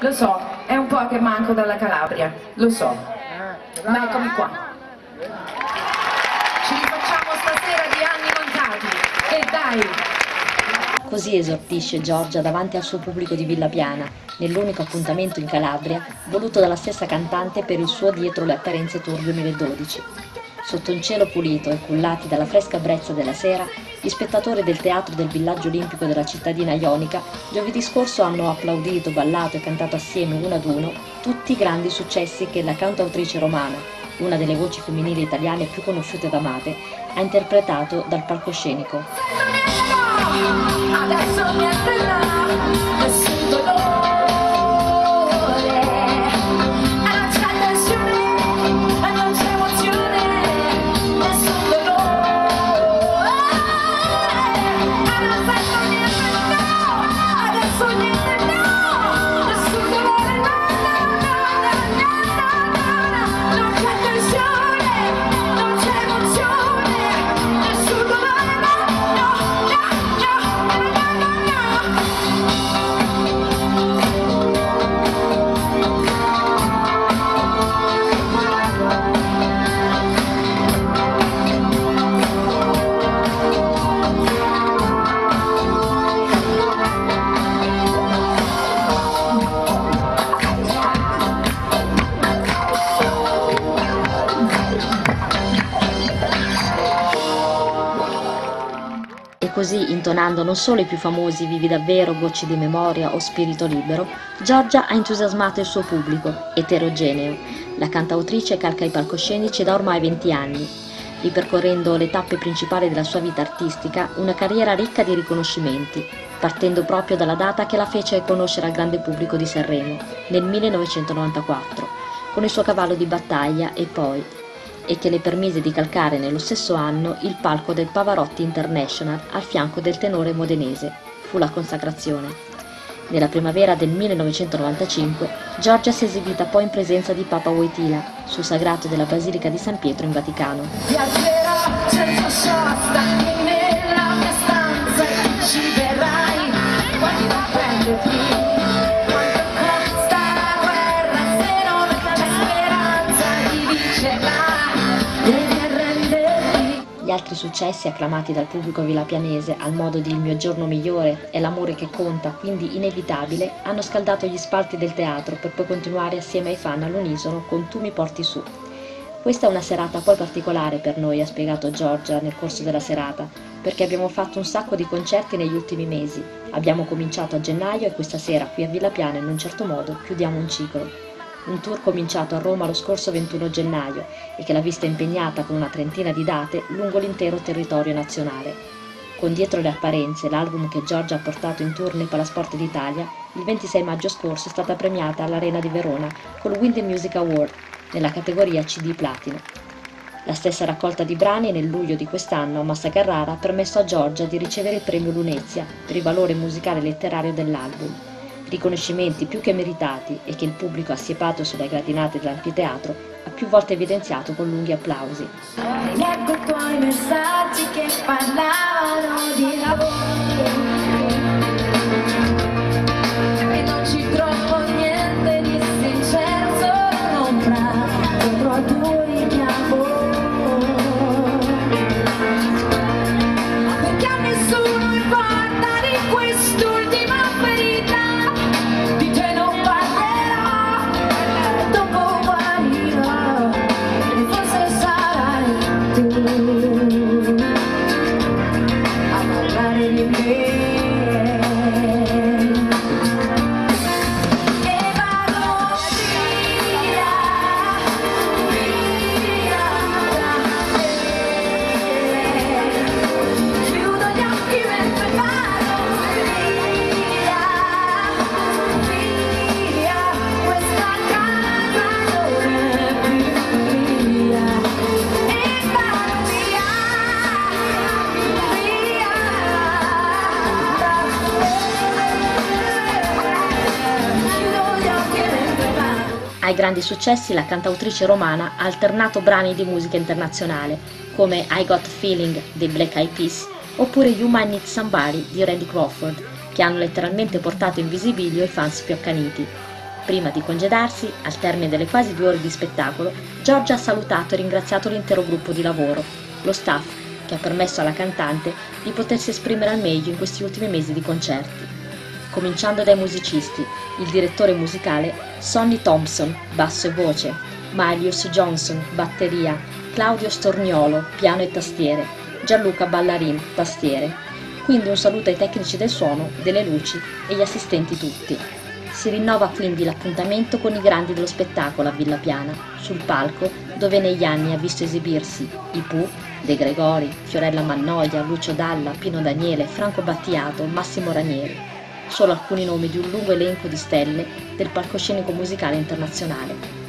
Lo so, è un po' che manco dalla Calabria, lo so, ma eccomi qua. Ci rifacciamo stasera di anni mancati, e dai! Così esordisce Giorgia davanti al suo pubblico di Villa Piana, nell'unico appuntamento in Calabria voluto dalla stessa cantante per il suo Dietro le apparenze Tour 2012. Sotto un cielo pulito e cullati dalla fresca brezza della sera, gli spettatori del teatro del villaggio olimpico della cittadina ionica giovedì scorso hanno applaudito, ballato e cantato assieme uno ad uno tutti i grandi successi che la cantautrice romana, una delle voci femminili italiane più conosciute ed amate, ha interpretato dal palcoscenico. Adesso niente là, nessun dolore, e non c'è tensione, e non c'è emozione, nessun dolore, e non sento niente no, adesso niente no, nessun dolore, non c'è tensione, non c'è emozione, nessun dolore, E così, intonando non solo i più famosi Vivi davvero, Gocce di memoria o Spirito libero, Giorgia ha entusiasmato il suo pubblico, eterogeneo. La cantautrice calca i palcoscenici da ormai 20 anni, ripercorrendo le tappe principali della sua vita artistica, una carriera ricca di riconoscimenti, partendo proprio dalla data che la fece conoscere al grande pubblico di Sanremo, nel 1994, con il suo cavallo di battaglia e che le permise di calcare nello stesso anno il palco del Pavarotti International al fianco del tenore modenese. Fu la consacrazione. Nella primavera del 1995 Giorgia si è esibita poi in presenza di Papa Wojtyla sul sagrato della Basilica di San Pietro in Vaticano. Viaggerò senza sosta nella mia stanza e ci verrai quando prenderti. Quanto costa la guerra se non c'è speranza di vincerla? Devi arrenderti. Gli altri successi acclamati dal pubblico villapianese al modo di Il mio giorno migliore e L'amore che conta, quindi inevitabile, hanno scaldato gli spalti del teatro per poi continuare assieme ai fan all'unisono con Tu mi porti su. Questa è una serata poi particolare per noi, ha spiegato Giorgia nel corso della serata, perché abbiamo fatto un sacco di concerti negli ultimi mesi. Abbiamo cominciato a gennaio e questa sera qui a Villa Piana in un certo modo chiudiamo un ciclo. Un tour cominciato a Roma lo scorso 21 gennaio e che l'ha vista impegnata con una trentina di date lungo l'intero territorio nazionale. Con Dietro le apparenze, l'album che Giorgia ha portato in tour nei Palasport d'Italia, il 26 maggio scorso è stata premiata all'Arena di Verona col Windy Music Award nella categoria CD Platino. La stessa raccolta di brani nel luglio di quest'anno a Massa Carrara ha permesso a Giorgia di ricevere il premio Lunezia per il valore musicale e letterario dell'album. Riconoscimenti più che meritati e che il pubblico assiepato sulle gradinate dell'anfiteatro ha più volte evidenziato con lunghi applausi. Leggo i tuoi messaggi che parlavano di lavoro e non ci trovo niente di sincero, solo un'ombra dietro a tuo richiamo. Perché a nessuno importa di quest'ultima ferita. Ai grandi successi la cantautrice romana ha alternato brani di musica internazionale come I Got a Feeling dei Black Eyed Peas oppure You Might Need Somebody di Randy Crawford, che hanno letteralmente portato in visibilio i fans più accaniti. Prima di congedarsi, al termine delle quasi 2 ore di spettacolo, Giorgia ha salutato e ringraziato l'intero gruppo di lavoro, lo staff, che ha permesso alla cantante di potersi esprimere al meglio in questi ultimi mesi di concerti. Cominciando dai musicisti, il direttore musicale Sonny Thompson, basso e voce, Marius Johnson, batteria, Claudio Storniolo, piano e tastiere, Gianluca Ballarin, tastiere. Quindi un saluto ai tecnici del suono, delle luci e gli assistenti tutti. Si rinnova quindi l'appuntamento con i grandi dello spettacolo a Villa Piana, sul palco dove negli anni ha visto esibirsi i Pooh, De Gregori, Fiorella Mannoia, Lucio Dalla, Pino Daniele, Franco Battiato, Massimo Ranieri. Solo alcuni nomi di un lungo elenco di stelle del palcoscenico musicale internazionale.